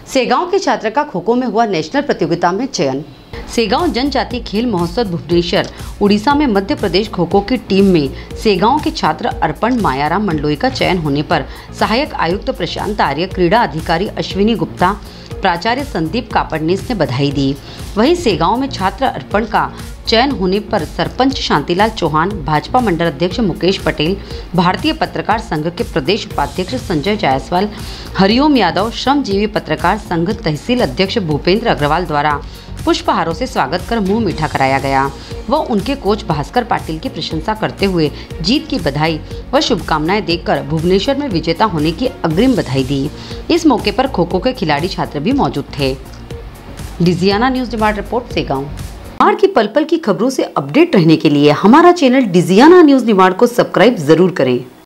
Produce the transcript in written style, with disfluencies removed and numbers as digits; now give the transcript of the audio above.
सेगांव की छात्रा का खो खो में हुआ नेशनल प्रतियोगिता में चयन। सेगांव जनजातीय खेल महोत्सव भुवनेश्वर उड़ीसा में मध्य प्रदेश खो खो की टीम में सेगांव के छात्र अर्पण मायाराम मंडलोई का चयन होने पर सहायक आयुक्त प्रशांत आर्य, क्रीड़ा अधिकारी अश्विनी गुप्ता, प्राचार्य संदीप कापड़नीस ने बधाई दी। वहीं सेगांव में छात्र अर्पण का चयन होने पर सरपंच शांतिलाल चौहान, भाजपा मंडल अध्यक्ष मुकेश पटेल, भारतीय पत्रकार संघ के प्रदेश उपाध्यक्ष संजय जायसवाल, हरिओम यादव, श्रमजीवी पत्रकार संघ तहसील अध्यक्ष भूपेंद्र अग्रवाल द्वारा पुष्पहारों से स्वागत कर मुंह मीठा कराया गया। वह उनके कोच भास्कर पाटिल की प्रशंसा करते हुए जीत की बधाई व शुभकामनाएं देकर भुवनेश्वर में विजेता होने की अग्रिम बधाई दी। इस मौके पर खो खो के खिलाड़ी छात्र भी मौजूद थे। डिजियाना news demand report Segaon. Nimar की पल पल की खबरों से अपडेट रहने के लिए हमारा चैनल डिजियाना न्यूज निमाड़ को सब्सक्राइब जरूर करें।